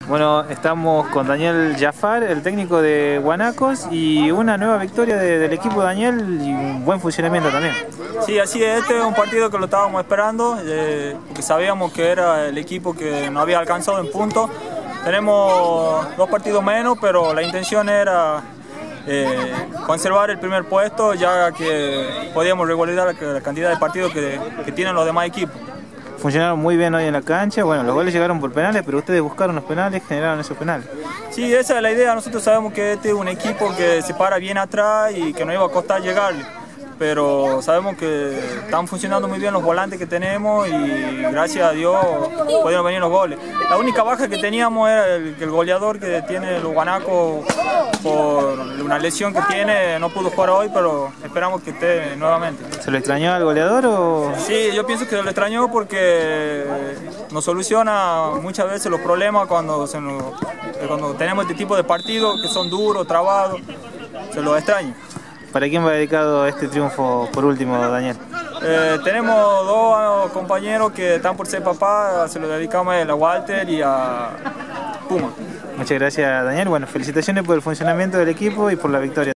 Bueno, estamos con Daniel Jafar, el técnico de Guanacos, y una nueva victoria del equipo, Daniel, y un buen funcionamiento también. Sí, así es. Este es un partido que lo estábamos esperando, porque sabíamos que era el equipo que no había alcanzado en puntos. Tenemos 2 partidos menos, pero la intención era conservar el primer puesto, ya que podíamos regularizar la cantidad de partidos que tienen los demás equipos. Funcionaron muy bien hoy en la cancha. Bueno, los goles llegaron por penales, pero ustedes buscaron los penales, generaron esos penales. Sí, esa es la idea. Nosotros sabemos que este es un equipo que se para bien atrás y que nos iba a costar llegarle. Pero sabemos que están funcionando muy bien los volantes que tenemos y gracias a Dios pudieron venir los goles. La única baja que teníamos era el goleador que tiene los Guanacos por una lesión que tiene, no pudo jugar hoy, pero esperamos que esté nuevamente. ¿Se lo extrañó al goleador o...? Sí, yo pienso que lo extrañó porque nos soluciona muchas veces los problemas cuando tenemos este tipo de partidos que son duros, trabados, se los extraña. ¿Para quién va dedicado este triunfo por último, Daniel? Tenemos 2 compañeros que están por ser papá, se lo dedicamos a Walter y a Puma. Muchas gracias, Daniel. Bueno, felicitaciones por el funcionamiento del equipo y por la victoria.